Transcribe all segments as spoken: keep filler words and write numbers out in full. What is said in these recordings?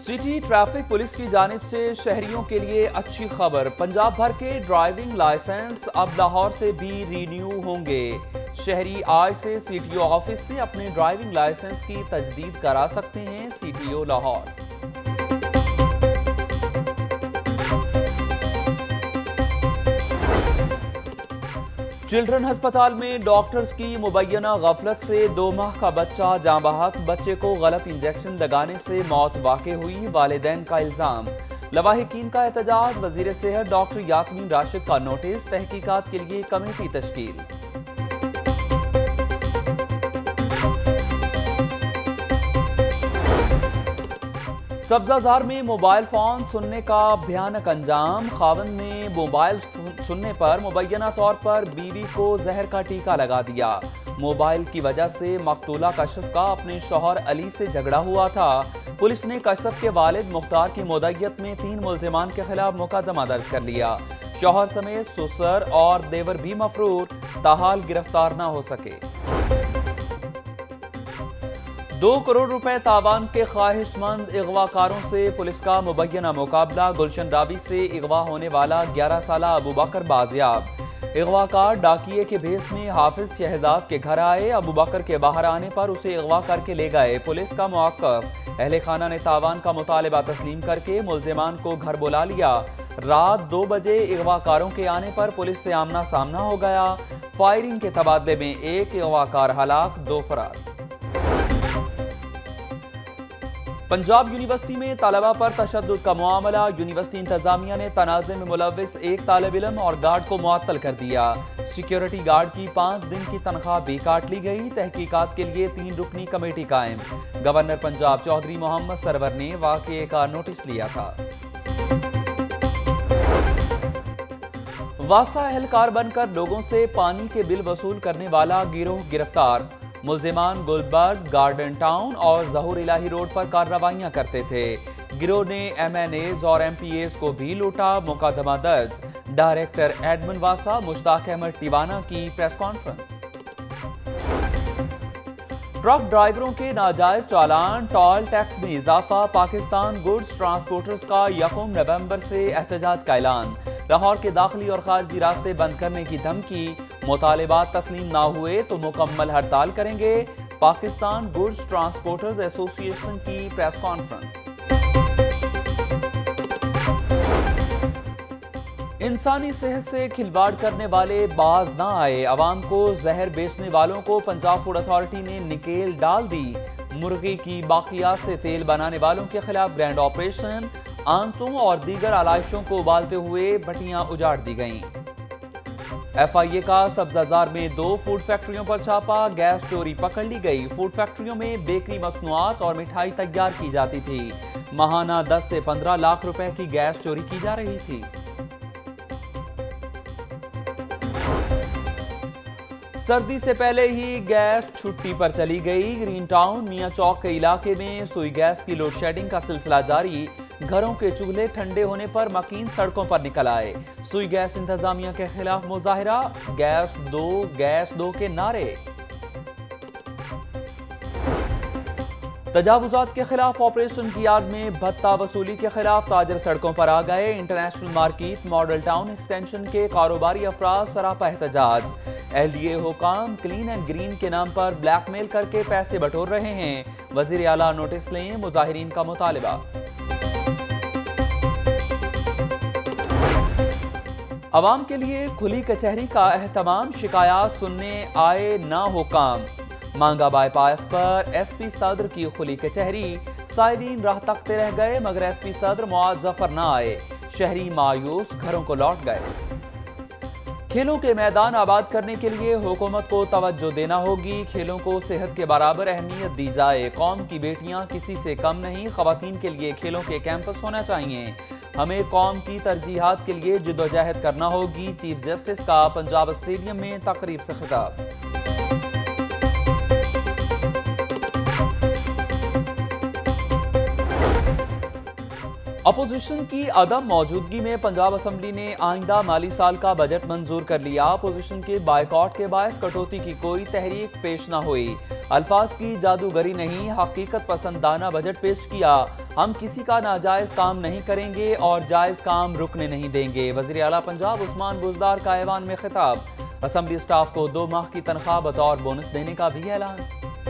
City traffic police की जानिब से शहरियों के लिए अच्छी खबर। पंजाब भर के ड्राइविंग लाइसेंस अब लाहौर से भी रिन्यू होंगे। शहरी आज से सीटीओ ऑफिस से अपने ड्राइविंग लाइसेंस की तजदीद करा सकते हैं। सीटीओ लाहौर। चिल्ड्रन अस्पताल में डॉक्टर्स की मुबैना गफलत से दो माह का बच्चा जाँ बहक। बच्चे को गलत इंजेक्शन लगाने से मौत वाक़ई हुई, वालिदैन का इल्जाम। लवाहिकीन का एहतजाज, वजीर सेहत डॉक्टर यास्मीन राशिद का नोटिस, तहकीकात के लिए कमेटी तश्कील। सब्जाजार में मोबाइल फोन सुनने का भयानक अंजाम। खावंद ने मोबाइल सुनने पर मुबैना तौर पर बीवी को जहर का टीका लगा दिया। मोबाइल की वजह से मकतूला कशफ का अपने शौहर अली से झगड़ा हुआ था। पुलिस ने कशफ के वालिद मुख्तार की मुद्दत में तीन मुल्जिमान के खिलाफ मुकदमा दर्ज कर लिया। शौहर समेत ससुर और देवर भी मफरूर, ताहाल गिरफ्तार न हो सके। दो करोड़ रुपए तावान के ख्वाहिशमंद अगवाकारों से पुलिस का मुबैना मुकाबला। गुलशन रावी से अगवा होने वाला ग्यारह साल अबू बकर बाजियाब। अगवाकार डाकिये के भेस में हाफिज शहजाद के घर आए। अबू बकर के बाहर आने पर उसे अगवा करके ले गए। पुलिस का मौक़िफ़। अहले खाना ने तावान का मुतालिबा तस्लीम करके मुल्जिमान को घर बुला लिया। रात दो बजे अगवाकारों के आने पर पुलिस से आमना सामना हो गया। फायरिंग के तबादले में एक अगवाकार हलाक, दो फरार। पंजाब यूनिवर्सिटी में तलबा पर तशद्दुद का मामला। यूनिवर्सिटी इंतजामिया ने तनाज़े में मुलव्विस एक तालिब इल्म और गार्ड को मुअत्तल कर दिया। सिक्योरिटी गार्ड की पाँच दिन की तनख्वाह भी काट ली गई। तहकीकात के लिए तीन रुकनी कमेटी कायम। गवर्नर पंजाब चौधरी मोहम्मद सरवर ने वाक़ये का नोटिस लिया था। वासा एहलकार बनकर लोगों से पानी के बिल वसूल करने वाला गिरोह गिरफ्तार। मुल्जिमान गुलबर्ग, गार्डन टाउन और जहूर इलाही रोड पर कार्रवाइयां करते थे। गिरोह ने एम एन एज और एम पी एस को भी लूटा, मुकदमा दर्ज। डायरेक्टर एडमिन वासा मुश्ताक अहमद टिवाना की प्रेस कॉन्फ्रेंस। ट्रक ड्राइवरों के नाजायज चालान, टोल टैक्स में इजाफा। पाकिस्तान गुड्स ट्रांसपोर्टर्स का यकम नवंबर से एहतजाज का ऐलान। लाहौर के दाखिली और खारजी रास्ते बंद करने की धमकी। मुतालिबात तस्लीम ना हुए तो मुकम्मल हड़ताल करेंगे। पाकिस्तान गुड्स ट्रांसपोर्टर्स एसोसिएशन की प्रेस कॉन्फ्रेंस। इंसानी सेहत से खिलवाड़ करने वाले बाज ना आए। अवाम को जहर बेचने वालों को पंजाब फूड अथॉरिटी ने निकेल डाल दी। मुर्गी की बाकियात से तेल बनाने वालों के खिलाफ ग्रैंड ऑपरेशन। आंतों और दीगर आलाइशों को उबालते हुए भट्टियां उजाड़ दी गईं। एफ आई ए का सब्जाजार में दो फूड फैक्ट्रियों पर छापा। गैस चोरी पकड़ ली गई। फूड फैक्ट्रियों में बेकरी मसनूआत और मिठाई तैयार की जाती थी। माहाना दस से पंद्रह लाख रुपए की गैस चोरी की जा रही थी। सर्दी से पहले ही गैस छुट्टी पर चली गई। ग्रीन टाउन मियां चौक के इलाके में सुई गैस की लोड शेडिंग का सिलसिला जारी। घरों के चूल्हे ठंडे होने पर मकीन सड़कों पर निकल आए। सुई गैस इंतजामिया के खिलाफ मुजाहिरा। गैस दो गैस दो के नारे। तजावुजात के खिलाफ ऑपरेशन की याद में भत्ता वसूली के खिलाफ ताजर सड़कों पर आ गए। International market model town extension के कारोबारी अफराद सरापा एहतजाज। एल डी ए हुकाम क्लीन एंड ग्रीन के नाम पर ब्लैकमेल करके पैसे बटोर रहे हैं। वजीर आला नोटिस लें, मुजाहिरीन का मुतालिबा। अवाम के लिए खुली कचहरी का एहतमाम। शिकायत सुनने आए ना हुकाम। मांगा बाईपास पर एस पी सदर की खुली कचहरी। साइरीन राह तकते रह गए मगर एस पी सदर मुआज जफर न आए। शहरी मायूस घरों को लौट गए। खेलों के मैदान आबाद करने के लिए हुकूमत को तवज्जो देना होगी। खेलों को सेहत के बराबर अहमियत दी जाए। कौम की बेटियां किसी से कम नहीं। खवातीन के लिए खेलों के कैंपस होना चाहिए। हमें कौम की तरजीहात के लिए जिद्दोजहद करना होगी। चीफ जस्टिस का पंजाब स्टेडियम में तकरीब से खिताब। अपोजिशन की अदम मौजूदगी में पंजाब असम्बली ने आइंदा माली साल का बजट मंजूर कर लिया। अपोजिशन के बायकॉट के बायस कटौती की कोई तहरीक पेश न हुई। अल्फाज की जादूगरी नहीं, हकीकत पसंदाना बजट पेश किया। हम किसी का नाजायज काम नहीं करेंगे और जायज काम रुकने नहीं देंगे। वज़ीर आला पंजाब उस्मान बुज़दार का ऐवान में खिताब। असम्बली स्टाफ को दो माह की तनख्वाह बतौर बोनस देने का भी ऐलान।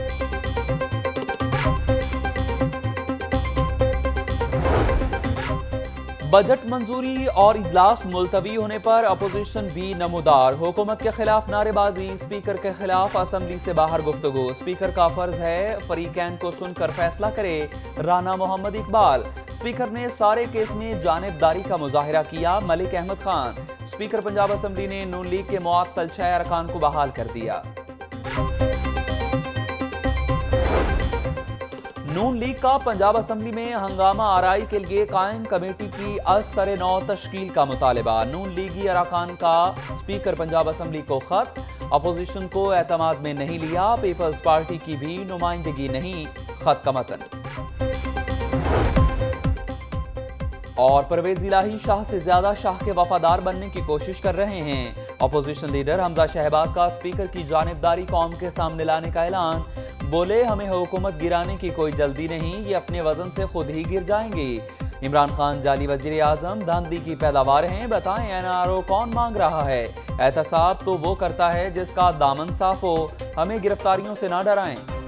बजट मंजूरी और इजलास मुलतवी होने पर अपोजिशन भी नमूदार। हुकूमत के खिलाफ नारेबाजी, स्पीकर के खिलाफ असम्बली से बाहर गुफ्तगू। स्पीकर का फर्ज है फरीकैन को सुनकर फैसला करे, राना मोहम्मद इकबाल। स्पीकर ने सारे केस में जानिबदारी का मुजाहिरा किया, मलिक अहमद खान। स्पीकर पंजाब असम्बली ने नून लीग के मुअत्तल छह अरकान को बहाल कर दिया। नून लीग का पंजाब असम्बली में हंगामा आराई के लिए कायम कमेटी की असर नौ तश्कील का मुतालबा। नून लीगी अरकान का स्पीकर पंजाब असम्बली को खत। अपोजिशन को एतमाद में नहीं लिया, पीपल्स पार्टी की भी नुमाइंदगी नहीं। खत का मतन। और परवेज इलाही शाह से ज्यादा शाह के वफादार बनने की कोशिश कर रहे हैं। अपोजिशन लीडर हमजा शहबाज का स्पीकर की जानिबदारी कौम के सामने लाने का ऐलान। बोले, हमें हुकूमत गिराने की कोई जल्दी नहीं, ये अपने वजन से खुद ही गिर जाएंगे। इमरान-खान जाली वजीर आजम धांधली की पैदावार हैं, बताएं एन आर ओ कौन मांग रहा है। एहतसाब तो वो करता है जिसका दामन साफ हो, हमें गिरफ्तारियों से ना डराएं।